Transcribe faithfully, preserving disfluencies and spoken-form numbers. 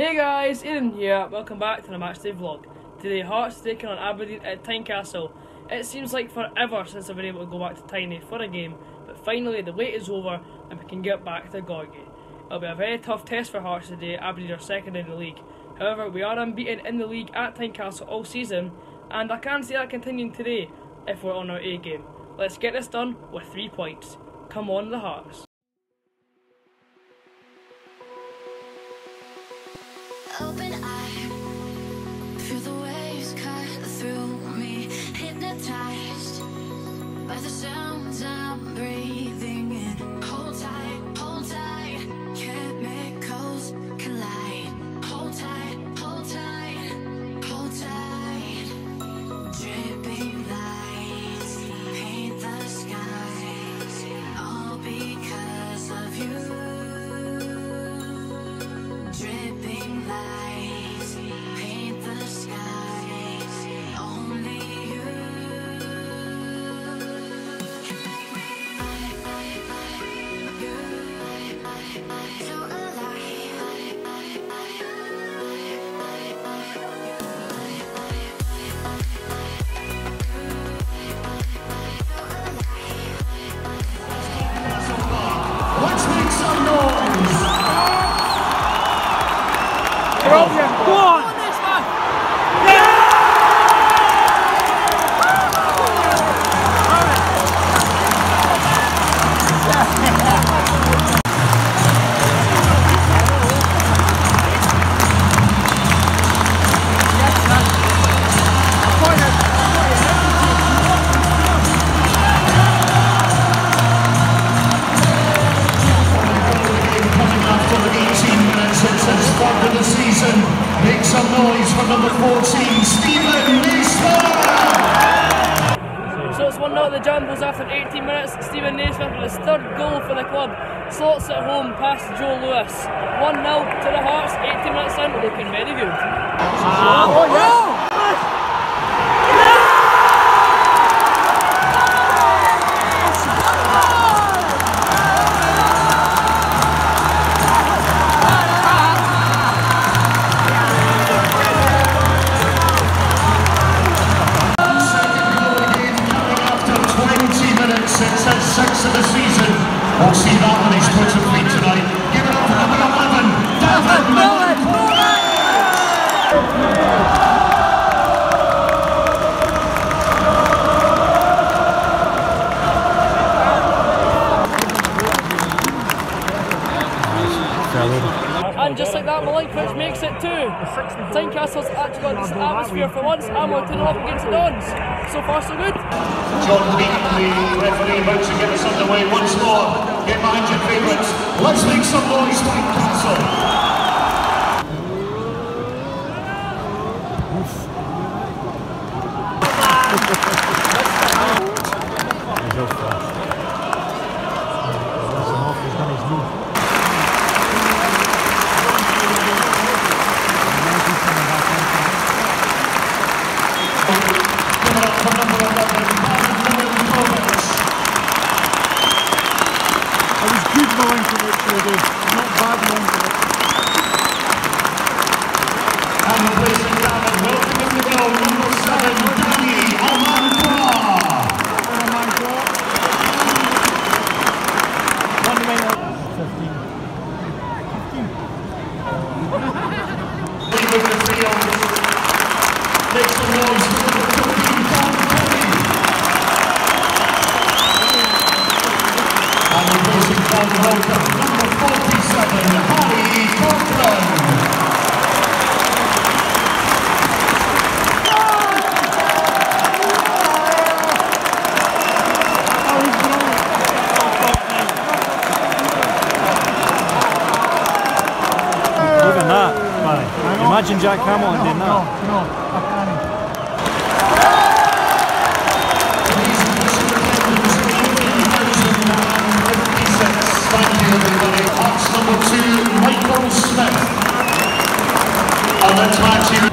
Hey guys, Ian here, welcome back to the matchday vlog. Today Hearts taking on Aberdeen at Tynecastle. It seems like forever since I've been able to go back to Tiny for a game, but finally the wait is over and we can get back to Gorgie. It'll be a very tough test for Hearts today. Aberdeen are second in the league. However, we are unbeaten in the league at Tynecastle all season, and I can see that continuing today if we're on our A game. Let's get this done with three points. Come on the Hearts. Open eye, feel the waves cut through me, hypnotized by the sounds I'm breathing in. Hold tight, hold tight, chemicals collide. Hold tight, hold tight, hold tight. Dripping lights paint the skies, all because of you. Dripping lights paint the skies, only you can make me I, I, I, you, I, I, I, so alive. I, I, I, I, I, I, you, Let's make some noise! Go on! This man! Yeah! Of the season, make some noise for number fourteen, Stephen Naismith. So it's one nil to the Jambos after eighteen minutes. Stephen Naismith with his third goal for the club slots it home past Joe Lewis. one nil to the Hearts, eighteen minutes in, looking very good. Ah, oh, yeah. Six of the season. We'll see that when he's put to feet tonight. Give it up for number eleven, David Millen. And just like that, Milinkovic makes it two. Tynecastle's actually got this atmosphere for once, and we're two nil up against the Dons. So far, so good. John Leaton, the referee, about to get us underway once more. Get behind your favourites. Let's make some noise, Tynecastle. And replacing David, welcoming the goal, number seven, Dandies. Leaving the field, make some noise for number fifteen, and replacing Paul Walker, number forty-seven, Harry Cochran. Imagine Jack Hamilton did that. No, no, I can't. Thank you, everybody. Hearts number two, Michael Smith. And let's match you.